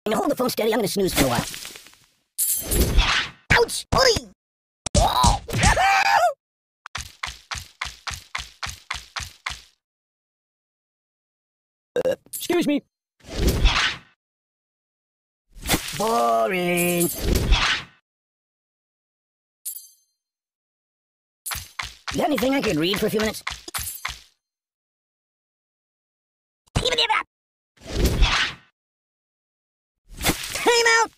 Now hold the phone steady. I'm gonna snooze for a while. Ouch! Oi! Oh. Excuse me. Boring. You got anything I could read for a few minutes? Time out!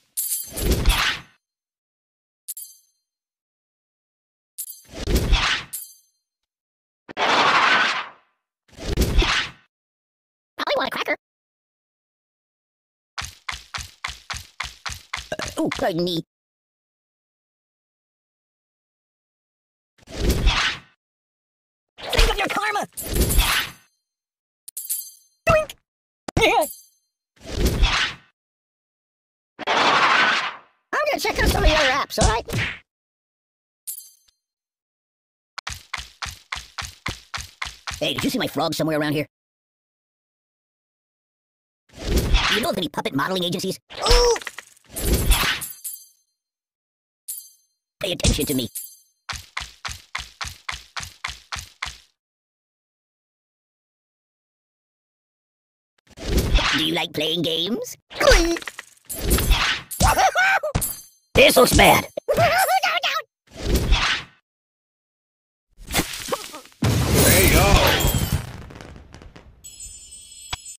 Probably want a cracker. Oh, pardon me. Think of your karma! Doink! I'm gonna check out some of your apps, alright? Hey, did you see my frog somewhere around here? Do you know of any puppet modeling agencies? Ooh! Pay attention to me. Do you like playing games? This looks bad.